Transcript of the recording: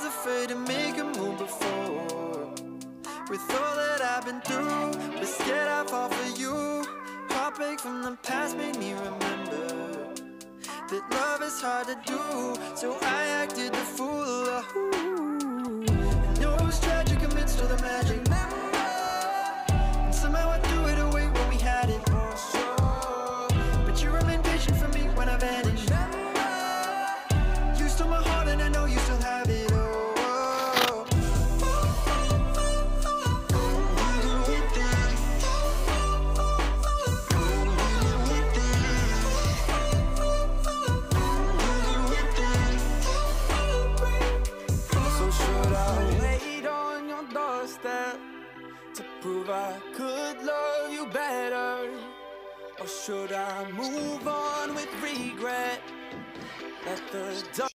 afraid to make a move before. With all that I've been through, was scared I'd fall for you. Heartbreak from the past made me remember that love is hard to do, so I acted the fool. And it was tragic amidst all the magic. And somehow I threw it away when we had it. But you remain patient for me when I vanished. You stole my heart and I know you still have it. To prove I could love you better, or should I move on with regret? Let the